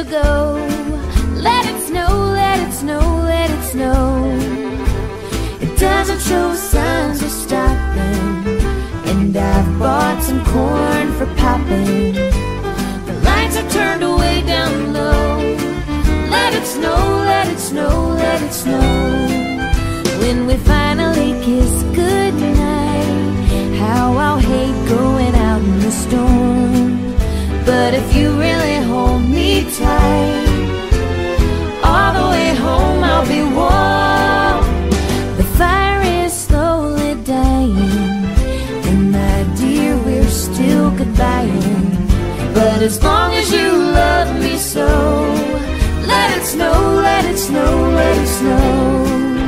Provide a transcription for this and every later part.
go. Let it snow, let it snow, let it snow. It doesn't show signs of stopping, and I've bought some corn for popping. The lights are turned way down low. Let it snow, let it snow, let it snow. When we finally kiss goodnight, how I'll hate going out in the storm. But if you really hold me tight, all the way home I'll be warm. The fire is slowly dying, and my dear, we're still goodbying. But as long as you love me so, let it snow, let it snow, let it snow.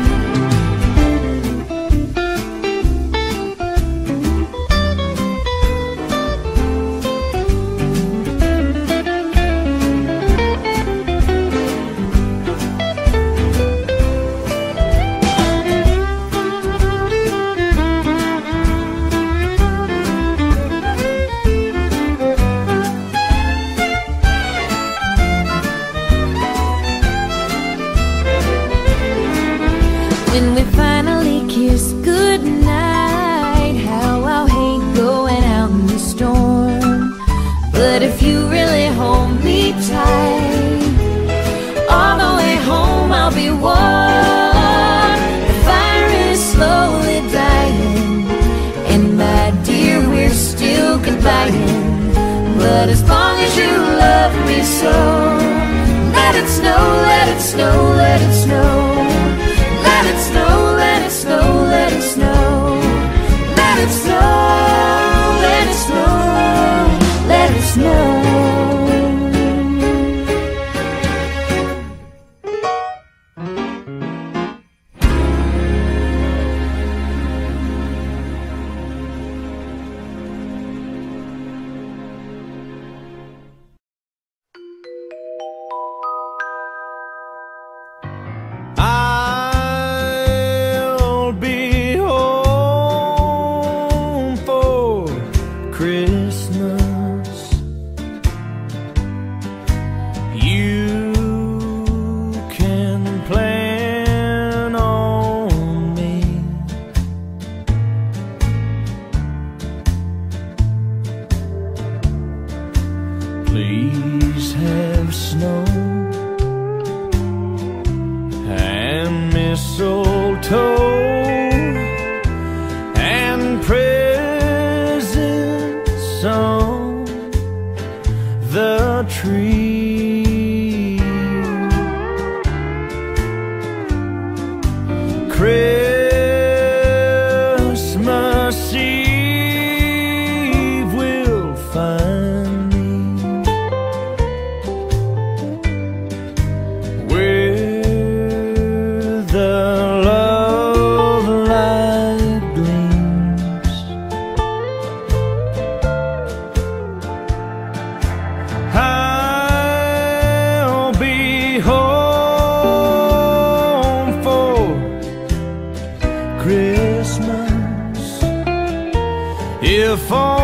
When we finally kiss goodnight, how I'll hate going out in the storm. But if you really hold me tight, all the way home I'll be warm. The fire is slowly dying, and my dear, we're still goodbying. But as long as you love me so, let it snow, let it snow, let it snow. Let it snow, let it snow, let it snow. Let it snow, let it snow, let it snow. Please have snow and mistletoe and presents on the tree. Christmas Eve will find Christmas if